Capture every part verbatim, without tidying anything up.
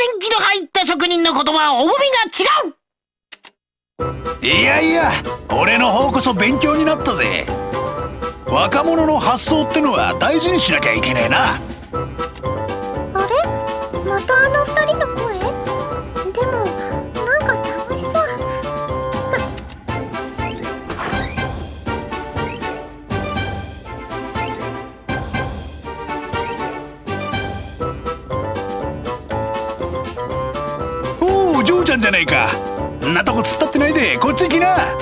年季の入った職人の言葉は重みが違う。 いやいや、俺の方こそ勉強になったぜ。若者の発想ってのは大事にしなきゃいけねえな。 あれ、またあの二人の声。でもなんか楽しそう。 おお、ジョーちゃんじゃないか。んなとこ突っ立ってないでこっち来な。 は、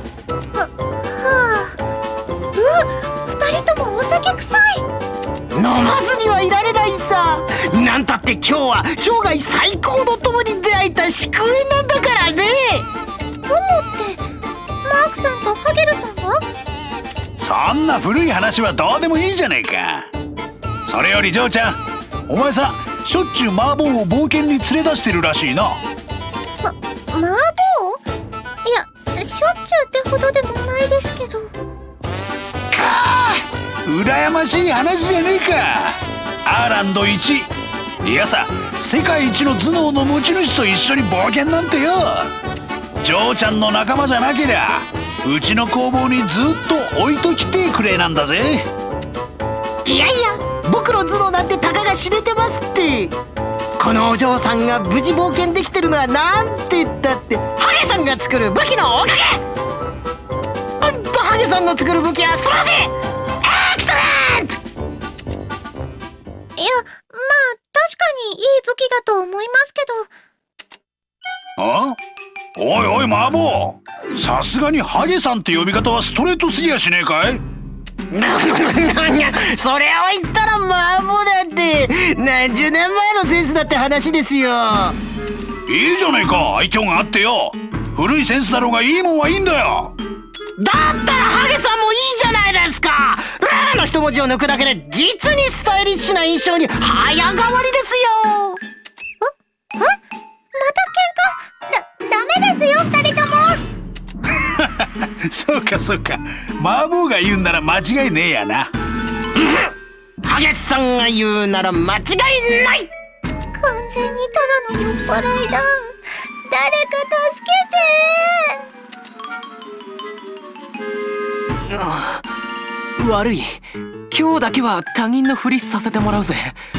はあ、うわ、二人ともお酒臭い。 飲まずにはいられないさ。なんたって今日は生涯最高の友に出会えた祝宴なんだからね。 友ってマークさんとハゲルさんが？ そんな古い話はどうでもいいじゃねえか。それよりジョーちゃん、お前さ、しょっちゅうマーボーを冒険に連れ出してるらしいな。 ま、麻婆？いや、しょっちゅうってほどでもないですけど。 かあ、羨ましい話じゃねえか。アーランド一、いやさ、世界一の頭脳の持ち主と一緒に冒険なんてよ。ジョーちゃんの仲間じゃなけりゃうちの工房にずっと置いときてくれなんだぜ。 いやいや、僕の頭脳なんてたかが知れてますって。このお嬢さんが無事冒険できてるのはなんて言ったってハゲさんが作る武器のおかげ。ほんとハゲさんの作る武器は素晴らしい。エクセレント。 いや、まあ確かにいい武器だと思いますけど。 あ？おいおいマーボー、さすがにハゲさんって呼び方はストレートすぎやしねえかい？ それを言ったらマーボーだって何十年前のセンスだって話ですよ。 いいじゃねえか、愛嬌があってよ。古いセンスだろうがいいもんはいいんだよ。 だったらハゲさんもいいじゃないですか。ラーの一文字を抜くだけで実にスタイリッシュな印象に早変わりですよ。 え？また喧嘩？だ、ダメですよ二人とも。 そうかそうか、マーボーが言うんなら間違いねえやな。 ハゲさんが言うなら間違いない。 完全にただの酔っ払いだ。誰か助けて。 悪い、今日だけは他人のふりさせてもらうぜ。